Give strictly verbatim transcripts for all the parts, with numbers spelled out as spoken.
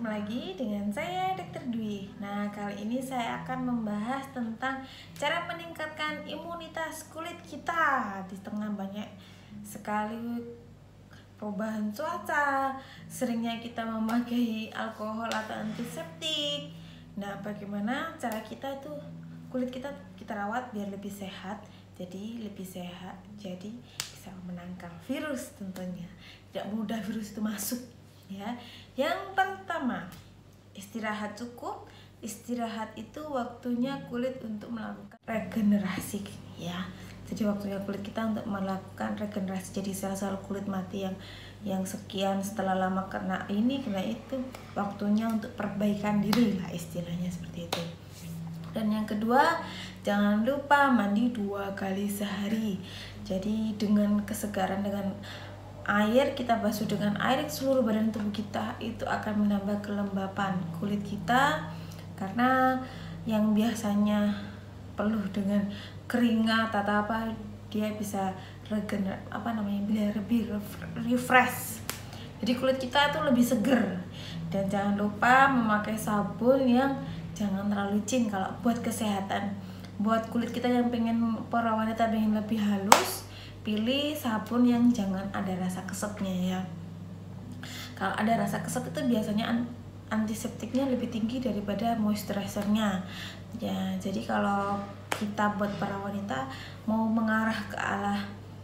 lagi dengan saya dokter Dwi. Nah, kali ini saya akan membahas tentang cara meningkatkan imunitas kulit kita di tengah banyak sekali perubahan cuaca, seringnya kita memakai alkohol atau antiseptik. Nah, bagaimana cara kita itu kulit kita kita rawat biar lebih sehat, jadi lebih sehat, jadi bisa menangkal virus tentunya. Tidak mudah virus itu masuk. Ya, yang pertama, istirahat cukup. Istirahat itu waktunya kulit untuk melakukan regenerasi, ya. Jadi waktunya kulit kita untuk melakukan regenerasi. Jadi sel-sel kulit mati yang yang sekian setelah lama kena ini kena itu, waktunya untuk perbaikan diri lah, istilahnya seperti itu. Dan yang kedua, jangan lupa mandi dua kali sehari. Jadi dengan kesegaran, dengan air, kita basuh dengan air seluruh badan tubuh kita, itu akan menambah kelembapan kulit kita. Karena yang biasanya penuh dengan keringat atau apa, dia bisa regener apa namanya biar lebih refresh. Jadi kulit kita itu lebih seger. Dan jangan lupa memakai sabun yang jangan terlalu licin kalau buat kesehatan. Buat kulit kita yang pengen, para wanita pengen lebih halus, pilih sabun yang jangan ada rasa kesetnya, ya. Kalau ada rasa keset itu biasanya antiseptiknya lebih tinggi daripada moisturizernya, ya. Jadi kalau kita buat para wanita mau mengarah ke arah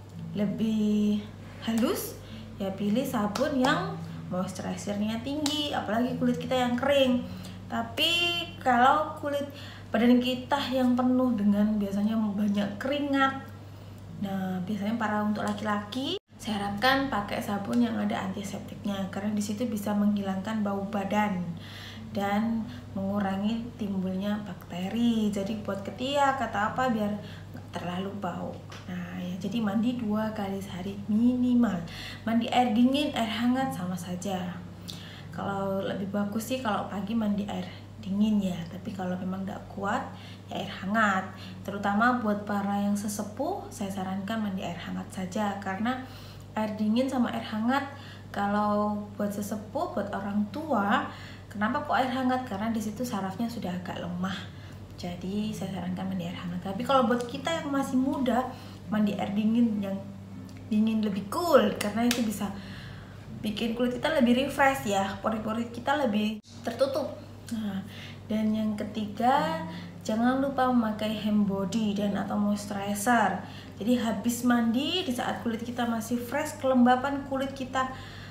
lebih halus, ya pilih sabun yang moisturizernya tinggi, apalagi kulit kita yang kering. Tapi kalau kulit badan kita yang penuh dengan biasanya banyak keringat, nah, biasanya para untuk laki-laki, saya sarankan pakai sabun yang ada antiseptiknya, karena di situ bisa menghilangkan bau badan dan mengurangi timbulnya bakteri. Jadi buat ketiak atau apa biar nggak terlalu bau. Nah, ya, jadi mandi dua kali sehari minimal. Mandi air dingin, air hangat sama saja. Kalau lebih bagus sih kalau pagi mandi air dingin, ya, tapi kalau memang nggak kuat ya air hangat. Terutama buat para yang sesepuh, saya sarankan mandi air hangat saja, karena air dingin sama air hangat kalau buat sesepuh, buat orang tua, kenapa kok air hangat? Karena di situ sarafnya sudah agak lemah, jadi saya sarankan mandi air hangat. Tapi kalau buat kita yang masih muda, mandi air dingin, yang dingin lebih cool, karena itu bisa bikin kulit kita lebih refresh, ya, pori-pori kita lebih tertutup. Nah, dan yang ketiga, jangan lupa memakai hand body dan atau moisturizer. Jadi habis mandi, di saat kulit kita masih fresh, kelembapan kulit kita,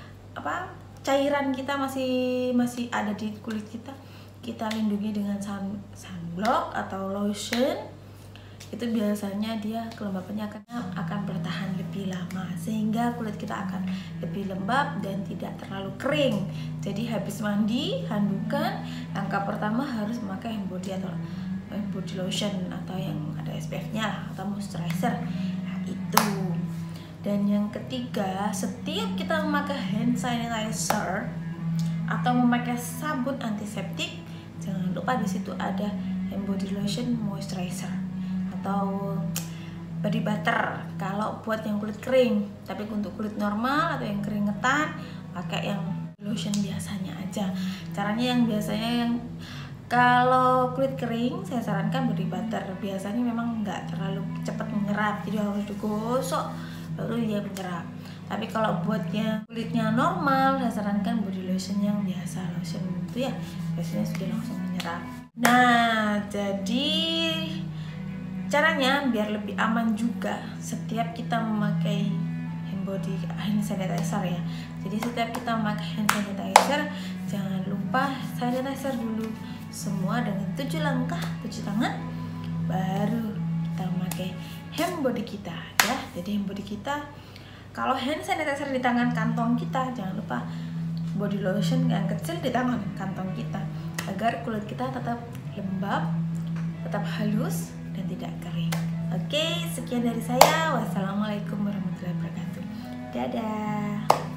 apa cairan kita masih masih ada di kulit kita, kita lindungi dengan sun, sunblock atau lotion. Itu biasanya dia kelembapannya akan akan bertahan lebih lama, sehingga kulit kita akan lebih lembab dan tidak terlalu kering. Jadi habis mandi, handukkan, langkah pertama harus memakai hand body atau hand body lotion atau yang ada S P F-nya atau moisturizer. Nah, itu. Dan yang ketiga, setiap kita memakai hand sanitizer atau memakai sabun antiseptik, jangan lupa di situ ada hand body lotion, moisturizer atau body butter kalau buat yang kulit kering. Tapi untuk kulit normal atau yang keringetan, pakai yang lotion biasanya aja. Caranya yang biasanya yang kalau kulit kering, saya sarankan body butter. Biasanya memang nggak terlalu cepat menyerap, jadi harus digosok baru dia menyerap. Tapi kalau buatnya kulitnya normal, saya sarankan body lotion yang biasa, lotion itu ya biasanya sudah langsung menyerap. Nah, jadi caranya biar lebih aman juga, setiap kita memakai hand body hand sanitizer, ya. Jadi setiap kita memakai hand sanitizer, jangan lupa sanitizer dulu semua dengan tujuh langkah, tujuh tangan, baru kita memakai hand body kita, ya. Jadi hand body kita, kalau hand sanitizer di tangan kantong kita, jangan lupa body lotion yang kecil di tangan kantong kita, agar kulit kita tetap lembab, tetap halus, dan tidak kering. Oke, sekian dari saya. Wassalamualaikum warahmatullahi wabarakatuh. Dadah.